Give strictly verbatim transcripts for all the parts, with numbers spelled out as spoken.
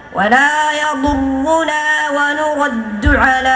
ولا يضرنا ونرد على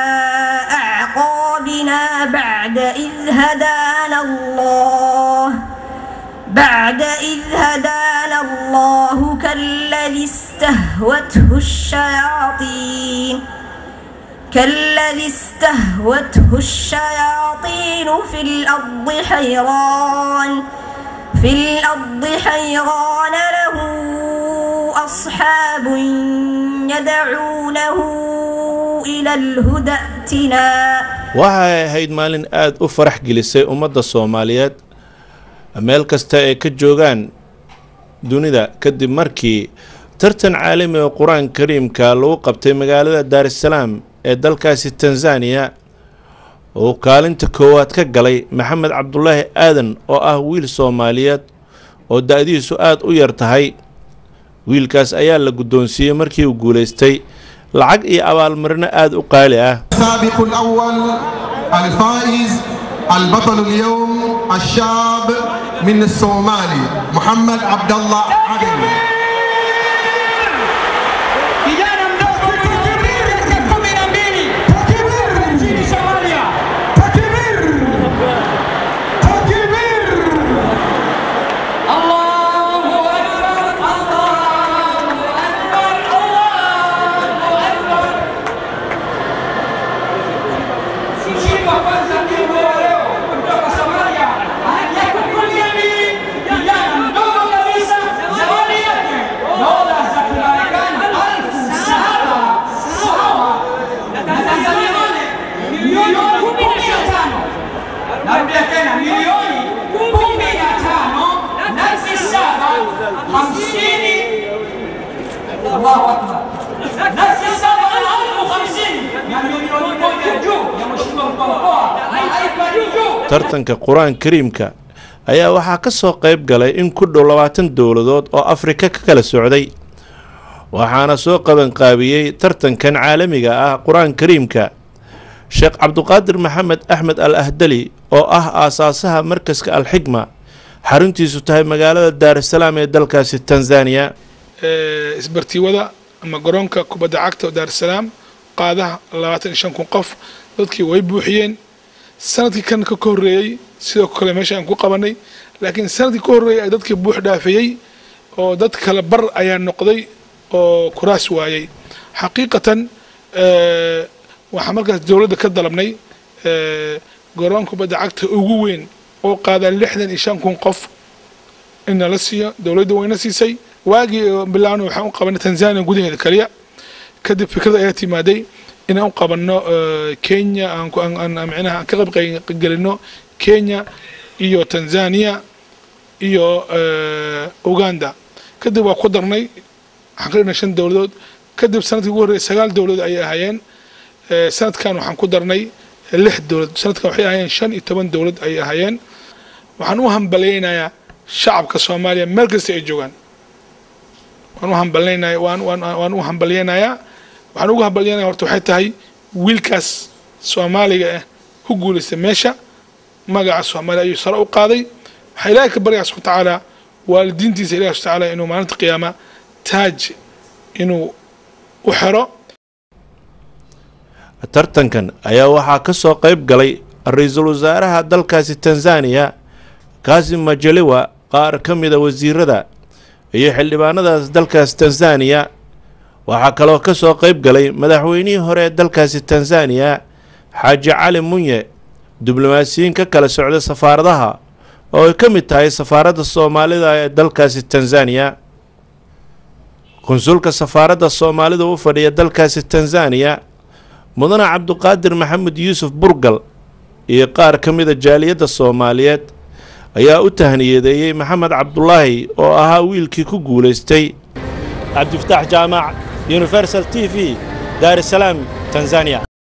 أعقابنا بعد إذ هدانا الله بعد إذ هدانا الله كالذي استهوته الشياطين كالذي استهوته الشياطين في الأرض حيران في الأرض حيران له أصحاب يدعونه إلى الهدى ائتنا. waxay ahayd maalin aad u farax gelisay ummadda Soomaaliyeed meel kasta ay ka joogaan dunida kadib markii tartan caalami oo Quraan Kariimka lagu qabtay magaalada Dar es Salaam ee dalkaasi Tanzania oo kaalinta koowaad ka galay Maxamed Cabdullaahi Aadan oo ah wiil Soomaaliyeed oo da'diisu aad u yar tahay. wiilkaas ayaa la guddoonsiiyay markii uu guuleystay lacag iyo abaalmarino aad u qaali ah. السابق الأول الفائز البطل اليوم الشاب من الصومالي محمد عبد الله عدن. الله أكبر. نفس السابق الألف وخمسين يعني مليون يرجو يا مشروع الطلقاء tartanka Quraan Kariimka ayaa waxaa ka soo qayb galay in ku dhow labaatan dawladood oo Afrika ka kala socday waxaana soo qaban qaabiyay tartankan caalamiga ah Quraan Kariimka Sheekh Cabduqaadir Maxamed Axmed Al-Ahdali oo ah aasaasaha markaska Al-Xigma xaruntiisu tahay magaalada Dar es Salaam ee dalkaasi Tanzania. isbartiwada ama garoonka kubadda cagta Dar es Salaam qaadaha labaatan iyo shan kun qof dadkii way buuxiyeen sanadkii kan ka horeeyay sidoo kale meesha aan ku qabanay laakiin sanadkii ka horeeyay ay dadkii buux dhaafiyay oo dad kala bar ayaa noqday oo kuraas waayay xaqiiqatan ee waxa markaas dawladda ka dalabnay ee garoonka kubadda cagta ugu weyn oo qaada lixdan iyo shan kun qof in la siiyo dawladda wayna siisay واجي بالله وحنا قبلنا تنزانيا جودين الكلية كده فكرة أياتي مادي إن أن قبلنا كينيا أن أن معناها كقب قلنا كينيا إيو تنزانيا إيو أوغندا كده وقدرنا حقرنا شن دولة كده بسنة يقول سجال دولة أي هايين سنة كانوا حنقدرنا لح دولة سنة كانوا حي هايين شن يتمن دولة أي هايين وحنوهم بلينا يا شعب كصوماليا مركز إيجوان وأنا همبلينا وأنا وأنا وأنا همبلينا يا وأنا وجه همبلينا ورتو حتى هاي ويلكاس سومالي هو جول السماشة ما جاء سومالي يسرق قاضي حيلاك بريء سبحانه وتعالى والدين تيسير سبحانه وتعالى إنه معناته قيامة تاج إنه وحرا. tartankan ayaa waxaa ka soo qayb galay ra'iisul wasaaraha dalkaasi Tanzania Kassim Majaliwa qaar ka mid ah wasiirada iyo xildhibaanadaas dalkaas Tanzania waxa kale oo ka soo qayb galay madaxweynihii hore ee dalkaasi Tanzania Xaaji Cali Munye diblomaasiyiin ka kala socda safaaradaha oo ay ka mid tahay safaaradda Soomaalida ee dalkaasi Tanzania konsulka safaaradda Soomaalida u fadhiya dalkaasi Tanzania mudane Cabduqaadir Maxamed Yuusuf Burgal iyo qaar ka mid ah jaaliyadda Soomaaliyeed ayaa u tahniyadeeyay Maxamed Cabdullaahi oo ahaa wiilkii ku guuleystay. Cabdifataax Jaamac Universal T V Dar es Salaam Tanzania.